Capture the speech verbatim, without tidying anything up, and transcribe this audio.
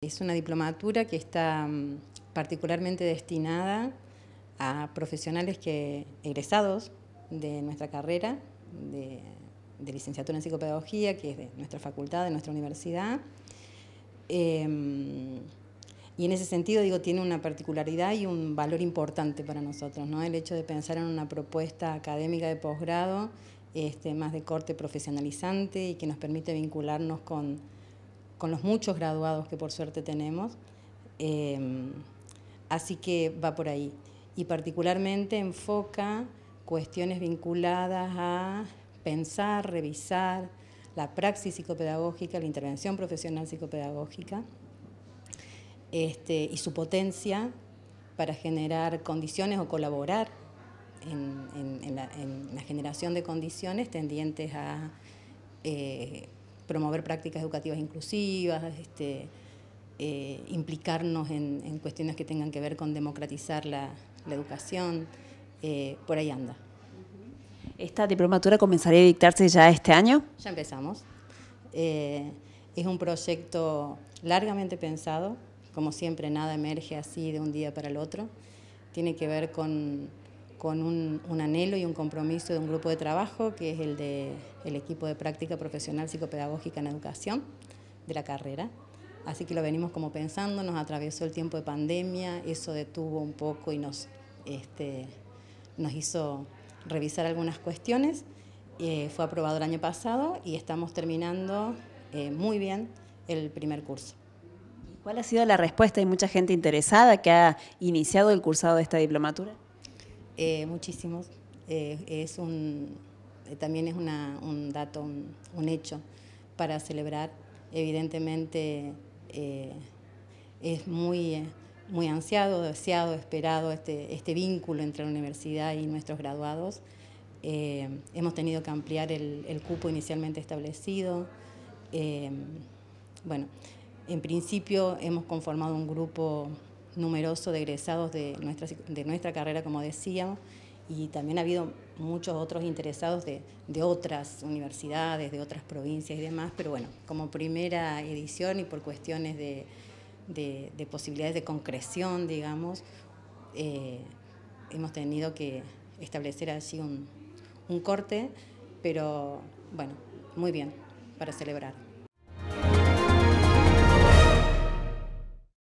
es una diplomatura que está um, particularmente destinada a profesionales que, egresados de nuestra carrera, de, de licenciatura en psicopedagogía, que es de nuestra facultad, de nuestra universidad. Eh, y en ese sentido, digo, tiene una particularidad y un valor importante para nosotros, ¿no? El hecho de pensar en una propuesta académica de posgrado, este, más de corte profesionalizante y que nos permite vincularnos con, con los muchos graduados que por suerte tenemos. Eh, así que va por ahí. Y particularmente enfoca cuestiones vinculadas a pensar, revisar la praxis psicopedagógica, la intervención profesional psicopedagógica, este, y su potencia para generar condiciones o colaborar en, en, en, la, en la generación de condiciones tendientes a eh, promover prácticas educativas inclusivas, este, eh, implicarnos en, en cuestiones que tengan que ver con democratizar la, la educación, eh, por ahí anda. ¿Esta diplomatura comenzaría a dictarse ya este año? Ya empezamos. Eh, es un proyecto largamente pensado, como siempre nada emerge así de un día para el otro. Tiene que ver con, con un, un anhelo y un compromiso de un grupo de trabajo que es el del de, equipo de práctica profesional psicopedagógica en educación de la carrera. Así que lo venimos como pensando, nos atravesó el tiempo de pandemia, eso detuvo un poco y nos, este, nos hizo revisar algunas cuestiones. Eh, fue aprobado el año pasado y estamos terminando eh, muy bien el primer curso. ¿Cuál ha sido la respuesta? ¿Hay mucha gente interesada que ha iniciado el cursado de esta diplomatura? Eh, muchísimos. Eh, es un, eh, también es una, un dato, un, un hecho para celebrar. Evidentemente eh, es muy, eh, muy ansiado, deseado, esperado este, este vínculo entre la universidad y nuestros graduados. Eh, hemos tenido que ampliar el, el cupo inicialmente establecido. Eh, bueno, en principio hemos conformado un grupo numeroso de egresados de nuestra, de nuestra carrera, como decíamos, y también ha habido muchos otros interesados de, de otras universidades, de otras provincias y demás, pero bueno, como primera edición y por cuestiones de, de, de posibilidades de concreción, digamos, eh, hemos tenido que establecer allí un, un corte, pero bueno, muy bien, para celebrar.